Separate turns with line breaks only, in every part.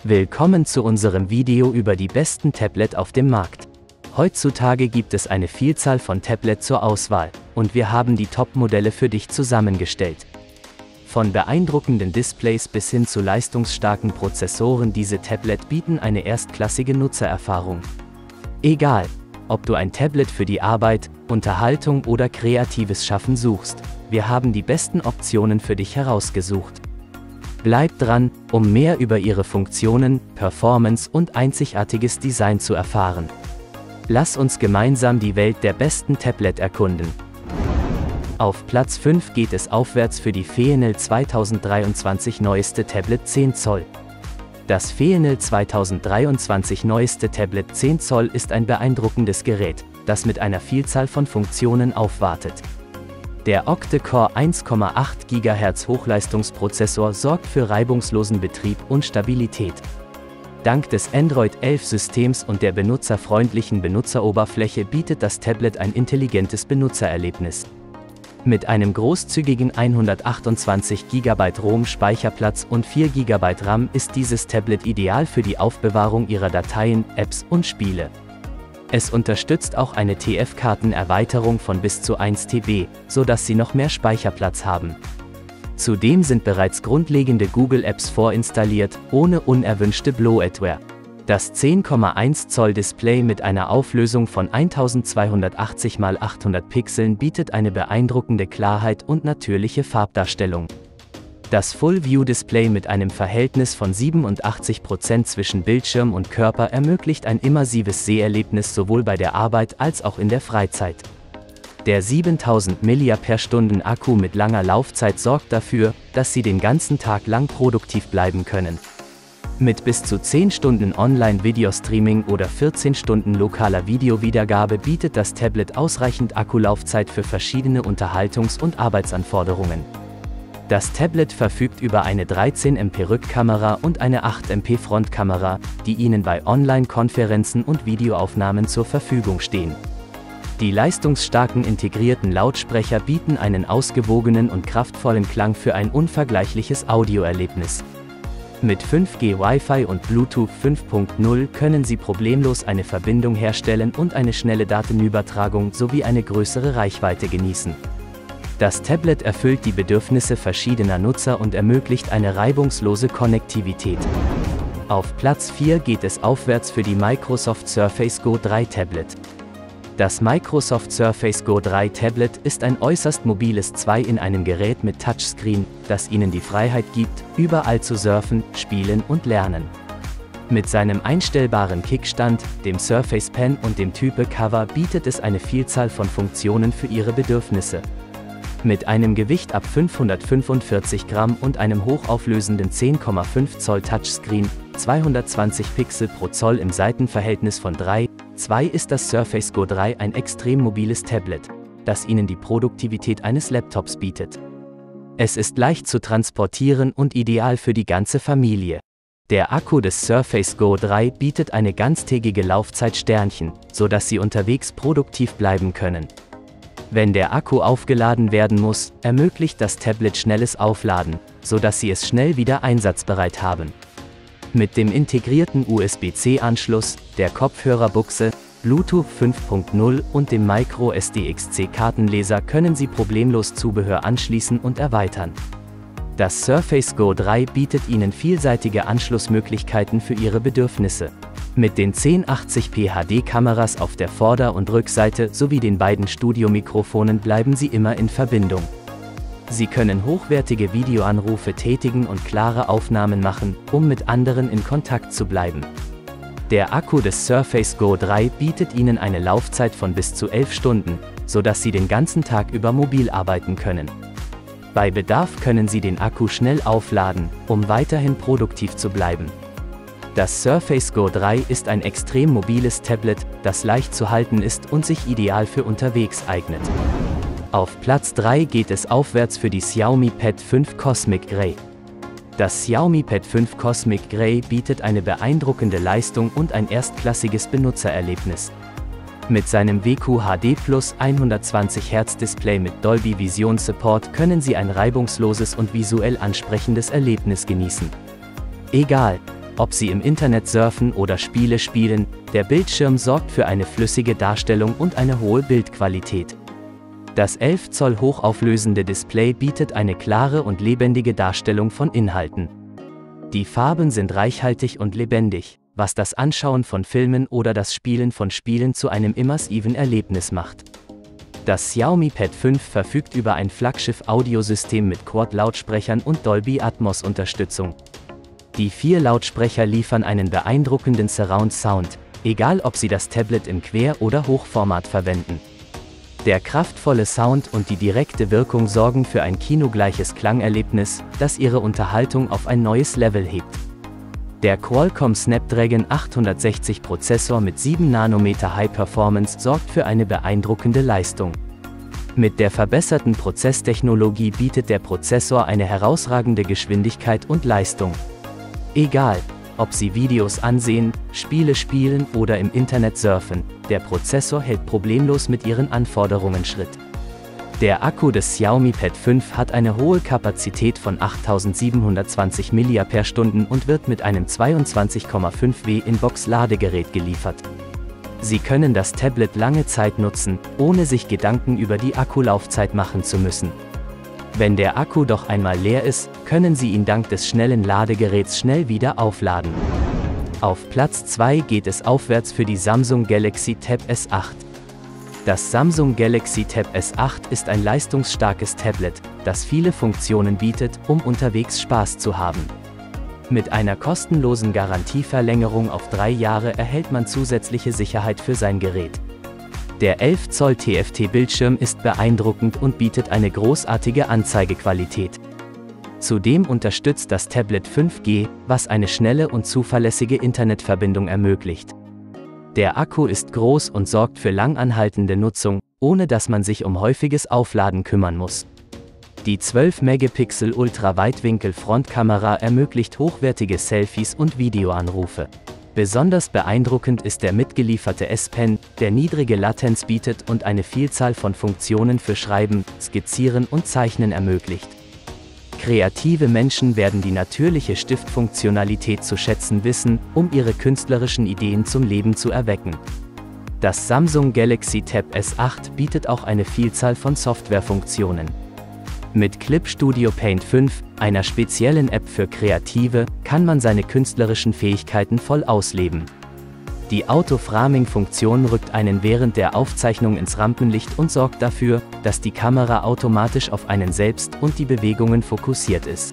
Willkommen zu unserem Video über die besten Tablet auf dem Markt. Heutzutage gibt es eine Vielzahl von Tablets zur Auswahl, und wir haben die Top-Modelle für dich zusammengestellt. Von beeindruckenden Displays bis hin zu leistungsstarken Prozessoren, diese Tablet bieten eine erstklassige Nutzererfahrung. Egal, ob du ein Tablet für die Arbeit, Unterhaltung oder kreatives Schaffen suchst, wir haben die besten Optionen für dich herausgesucht. Bleib dran, um mehr über ihre Funktionen, Performance und einzigartiges Design zu erfahren. Lass uns gemeinsam die Welt der besten Tablet erkunden. Auf Platz 5 geht es aufwärts für die Phenel 2023 neueste Tablet 10 Zoll. Das Phenel 2023 neueste Tablet 10 Zoll ist ein beeindruckendes Gerät, das mit einer Vielzahl von Funktionen aufwartet. Der Octa-Core 1,8 GHz Hochleistungsprozessor sorgt für reibungslosen Betrieb und Stabilität. Dank des Android 11 Systems und der benutzerfreundlichen Benutzeroberfläche bietet das Tablet ein intelligentes Benutzererlebnis. Mit einem großzügigen 128 GB ROM-Speicherplatz und 4 GB RAM ist dieses Tablet ideal für die Aufbewahrung ihrer Dateien, Apps und Spiele. Es unterstützt auch eine TF-Kartenerweiterung von bis zu 1 TB, sodass Sie noch mehr Speicherplatz haben. Zudem sind bereits grundlegende Google-Apps vorinstalliert, ohne unerwünschte Bloatware. Das 10,1 Zoll Display mit einer Auflösung von 1280 x 800 Pixeln bietet eine beeindruckende Klarheit und natürliche Farbdarstellung. Das Full-View-Display mit einem Verhältnis von 87% zwischen Bildschirm und Körper ermöglicht ein immersives Seherlebnis sowohl bei der Arbeit als auch in der Freizeit. Der 7000 mAh Akku mit langer Laufzeit sorgt dafür, dass Sie den ganzen Tag lang produktiv bleiben können. Mit bis zu 10 Stunden Online-Videostreaming oder 14 Stunden lokaler Videowiedergabe bietet das Tablet ausreichend Akkulaufzeit für verschiedene Unterhaltungs- und Arbeitsanforderungen. Das Tablet verfügt über eine 13 MP Rückkamera und eine 8 MP Frontkamera, die Ihnen bei Online-Konferenzen und Videoaufnahmen zur Verfügung stehen. Die leistungsstarken integrierten Lautsprecher bieten einen ausgewogenen und kraftvollen Klang für ein unvergleichliches Audioerlebnis. Mit 5G Wi-Fi und Bluetooth 5.0 können Sie problemlos eine Verbindung herstellen und eine schnelle Datenübertragung sowie eine größere Reichweite genießen. Das Tablet erfüllt die Bedürfnisse verschiedener Nutzer und ermöglicht eine reibungslose Konnektivität. Auf Platz 4 geht es aufwärts für die Microsoft Surface Go 3 Tablet. Das Microsoft Surface Go 3 Tablet ist ein äußerst mobiles 2 in einem Gerät mit Touchscreen, das Ihnen die Freiheit gibt, überall zu surfen, spielen und lernen. Mit seinem einstellbaren Kickstand, dem Surface Pen und dem Type Cover bietet es eine Vielzahl von Funktionen für Ihre Bedürfnisse. Mit einem Gewicht ab 545 Gramm und einem hochauflösenden 10,5 Zoll Touchscreen, 220 Pixel pro Zoll im Seitenverhältnis von 3:2 ist das Surface Go 3 ein extrem mobiles Tablet, das Ihnen die Produktivität eines Laptops bietet. Es ist leicht zu transportieren und ideal für die ganze Familie. Der Akku des Surface Go 3 bietet eine ganztägige Laufzeit Sternchen, sodass Sie unterwegs produktiv bleiben können. Wenn der Akku aufgeladen werden muss, ermöglicht das Tablet schnelles Aufladen, sodass Sie es schnell wieder einsatzbereit haben. Mit dem integrierten USB-C-Anschluss, der Kopfhörerbuchse, Bluetooth 5.0 und dem Micro-SD-XC-Kartenleser können Sie problemlos Zubehör anschließen und erweitern. Das Surface Go 3 bietet Ihnen vielseitige Anschlussmöglichkeiten für Ihre Bedürfnisse. Mit den 1080p HD-Kameras auf der Vorder- und Rückseite sowie den beiden Studiomikrofonen bleiben Sie immer in Verbindung. Sie können hochwertige Videoanrufe tätigen und klare Aufnahmen machen, um mit anderen in Kontakt zu bleiben. Der Akku des Surface Go 3 bietet Ihnen eine Laufzeit von bis zu 11 Stunden, sodass Sie den ganzen Tag über mobil arbeiten können. Bei Bedarf können Sie den Akku schnell aufladen, um weiterhin produktiv zu bleiben. Das Surface Go 3 ist ein extrem mobiles Tablet, das leicht zu halten ist und sich ideal für unterwegs eignet. Auf Platz 3 geht es aufwärts für die Xiaomi Pad 5 Cosmic Grey. Das Xiaomi Pad 5 Cosmic Grey bietet eine beeindruckende Leistung und ein erstklassiges Benutzererlebnis. Mit seinem WQHD+ 120 Hz Display mit Dolby Vision Support können Sie ein reibungsloses und visuell ansprechendes Erlebnis genießen. Egal, Ob Sie im Internet surfen oder Spiele spielen, der Bildschirm sorgt für eine flüssige Darstellung und eine hohe Bildqualität. Das 11 Zoll hochauflösende Display bietet eine klare und lebendige Darstellung von Inhalten. Die Farben sind reichhaltig und lebendig, was das Anschauen von Filmen oder das Spielen von Spielen zu einem immersiven Erlebnis macht. Das Xiaomi Pad 5 verfügt über ein Flaggschiff-Audiosystem mit Quad-Lautsprechern und Dolby Atmos-Unterstützung. Die 4 Lautsprecher liefern einen beeindruckenden Surround-Sound, egal ob Sie das Tablet im Quer- oder Hochformat verwenden. Der kraftvolle Sound und die direkte Wirkung sorgen für ein kinogleiches Klangerlebnis, das Ihre Unterhaltung auf ein neues Level hebt. Der Qualcomm Snapdragon 860 Prozessor mit 7 Nanometer High Performance sorgt für eine beeindruckende Leistung. Mit der verbesserten Prozesstechnologie bietet der Prozessor eine herausragende Geschwindigkeit und Leistung. Egal, ob Sie Videos ansehen, Spiele spielen oder im Internet surfen, der Prozessor hält problemlos mit Ihren Anforderungen Schritt. Der Akku des Xiaomi Pad 5 hat eine hohe Kapazität von 8720 mAh und wird mit einem 22,5W Inbox-Ladegerät geliefert. Sie können das Tablet lange Zeit nutzen, ohne sich Gedanken über die Akkulaufzeit machen zu müssen. Wenn der Akku doch einmal leer ist, können Sie ihn dank des schnellen Ladegeräts schnell wieder aufladen. Auf Platz 2 geht es aufwärts für die Samsung Galaxy Tab S8. Das Samsung Galaxy Tab S8 ist ein leistungsstarkes Tablet, das viele Funktionen bietet, um unterwegs Spaß zu haben. Mit einer kostenlosen Garantieverlängerung auf 3 Jahre erhält man zusätzliche Sicherheit für sein Gerät. Der 11 Zoll TFT-Bildschirm ist beeindruckend und bietet eine großartige Anzeigequalität. Zudem unterstützt das Tablet 5G, was eine schnelle und zuverlässige Internetverbindung ermöglicht. Der Akku ist groß und sorgt für langanhaltende Nutzung, ohne dass man sich um häufiges Aufladen kümmern muss. Die 12-Megapixel Ultraweitwinkel-Frontkamera ermöglicht hochwertige Selfies und Videoanrufe. Besonders beeindruckend ist der mitgelieferte S-Pen, der niedrige Latenz bietet und eine Vielzahl von Funktionen für Schreiben, Skizzieren und Zeichnen ermöglicht. Kreative Menschen werden die natürliche Stiftfunktionalität zu schätzen wissen, um ihre künstlerischen Ideen zum Leben zu erwecken. Das Samsung Galaxy Tab S8 bietet auch eine Vielzahl von Softwarefunktionen. Mit Clip Studio Paint 5, einer speziellen App für Kreative, kann man seine künstlerischen Fähigkeiten voll ausleben. Die Auto-Framing-Funktion rückt einen während der Aufzeichnung ins Rampenlicht und sorgt dafür, dass die Kamera automatisch auf einen selbst und die Bewegungen fokussiert ist.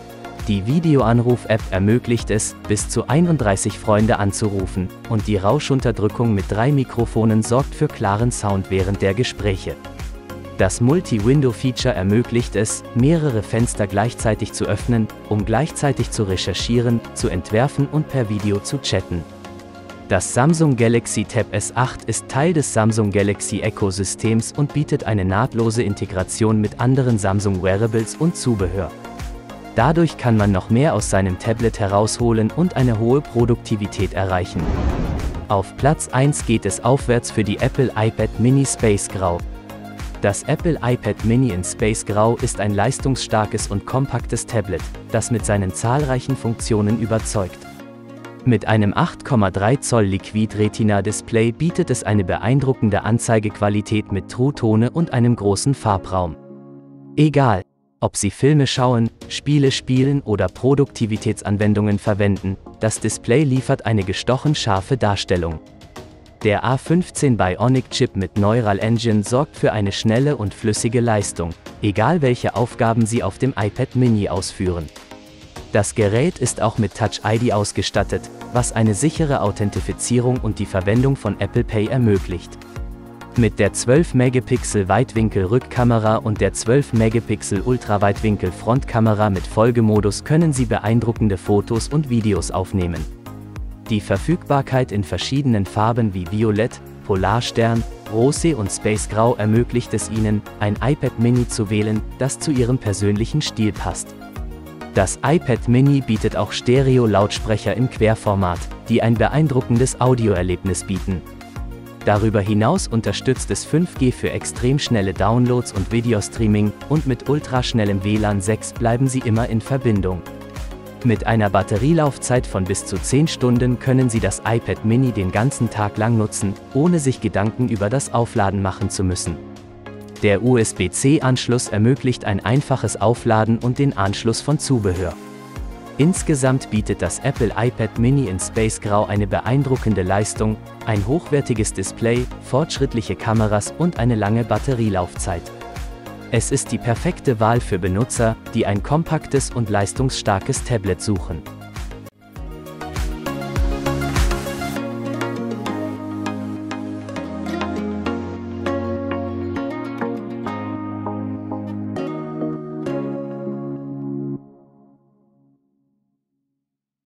Die Videoanruf-App ermöglicht es, bis zu 31 Freunde anzurufen, und die Rauschunterdrückung mit 3 Mikrofonen sorgt für klaren Sound während der Gespräche. Das Multi-Window-Feature ermöglicht es, mehrere Fenster gleichzeitig zu öffnen, um gleichzeitig zu recherchieren, zu entwerfen und per Video zu chatten. Das Samsung Galaxy Tab S8 ist Teil des Samsung Galaxy-Ökosystems und bietet eine nahtlose Integration mit anderen Samsung Wearables und Zubehör. Dadurch kann man noch mehr aus seinem Tablet herausholen und eine hohe Produktivität erreichen. Auf Platz 1 geht es aufwärts für die Apple iPad Mini Space Grau. Das Apple iPad Mini in Space Grau ist ein leistungsstarkes und kompaktes Tablet, das mit seinen zahlreichen Funktionen überzeugt. Mit einem 8,3 Zoll Liquid Retina Display bietet es eine beeindruckende Anzeigequalität mit True-Tone und einem großen Farbraum. Egal, ob Sie Filme schauen, Spiele spielen oder Produktivitätsanwendungen verwenden, das Display liefert eine gestochen scharfe Darstellung. Der A15 Bionic-Chip mit Neural Engine sorgt für eine schnelle und flüssige Leistung, egal welche Aufgaben Sie auf dem iPad Mini ausführen. Das Gerät ist auch mit Touch ID ausgestattet, was eine sichere Authentifizierung und die Verwendung von Apple Pay ermöglicht. Mit der 12-Megapixel Weitwinkel-Rückkamera und der 12-Megapixel Ultraweitwinkel-Frontkamera mit Folgemodus können Sie beeindruckende Fotos und Videos aufnehmen. Die Verfügbarkeit in verschiedenen Farben wie Violett, Polarstern, Rosé und Space Grau ermöglicht es Ihnen, ein iPad Mini zu wählen, das zu Ihrem persönlichen Stil passt. Das iPad Mini bietet auch Stereo-Lautsprecher im Querformat, die ein beeindruckendes Audioerlebnis bieten. Darüber hinaus unterstützt es 5G für extrem schnelle Downloads und Videostreaming, und mit ultraschnellem WLAN 6 bleiben Sie immer in Verbindung. Mit einer Batterielaufzeit von bis zu 10 Stunden können Sie das iPad Mini den ganzen Tag lang nutzen, ohne sich Gedanken über das Aufladen machen zu müssen. Der USB-C-Anschluss ermöglicht ein einfaches Aufladen und den Anschluss von Zubehör. Insgesamt bietet das Apple iPad Mini in Space Grau eine beeindruckende Leistung, ein hochwertiges Display, fortschrittliche Kameras und eine lange Batterielaufzeit. Es ist die perfekte Wahl für Benutzer, die ein kompaktes und leistungsstarkes Tablet suchen.